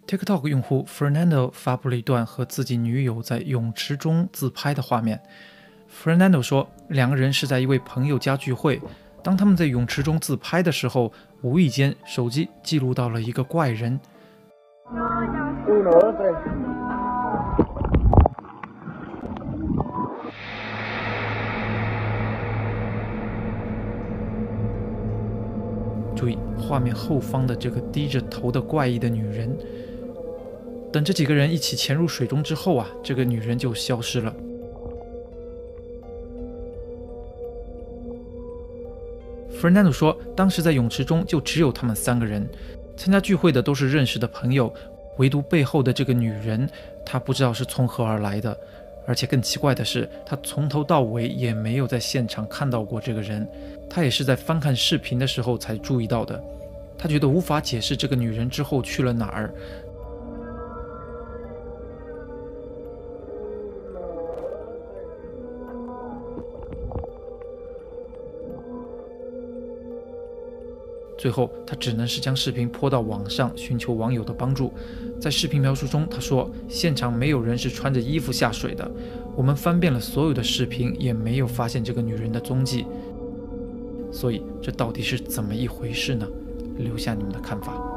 TikTok 用户 Fernando 发布了一段和自己女友在泳池中自拍的画面。Fernando 说，两个人是在一位朋友家聚会，当他们在泳池中自拍的时候，无意间手机记录到了一个怪人。注意画面后方的这个低着头的怪异的女人。等这几个人一起潜入水中之后这个女人就消失了。Fernando 说，当时在泳池中就只有他们3个人，参加聚会的都是认识的朋友，唯独背后的这个女人，她不知道是从何而来的。而且更奇怪的是，他从头到尾也没有在现场看到过这个人，他也是在翻看视频的时候才注意到的。他觉得无法解释这个女人之后去了哪儿。最后他只能是将视频泼到网上，寻求网友的帮助。在视频描述中他说，现场没有人是穿着衣服下水的，我们翻遍了所有的视频，也没有发现这个女人的踪迹。所以这到底是怎么一回事呢？留下你们的看法。